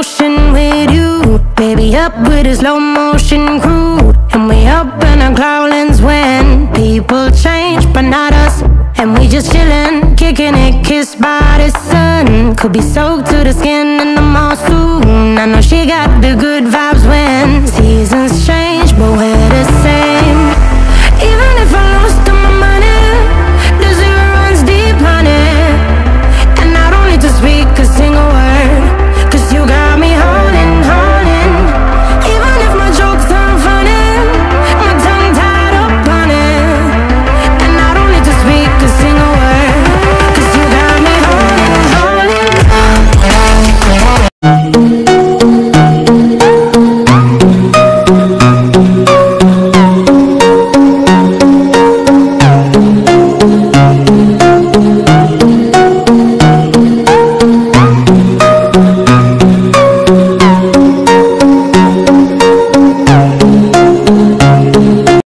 ocean with you, baby, up with a slow motion crew. And we up in our clouds when people change, but not us. And we just chillin', kicking it, kissed by the sun. Could be soaked to the skin in the mall soon. I know she got the good vibes when seasons change, but we're the same. Even if I lost all my money, the zero runs deep, honey. And I don't need to speak a single word, 'cause you got me holding, holding. Even if my jokes aren't funny, my tongue tied up on it. And I don't need to speak a single word, 'cause you got me holding, holding.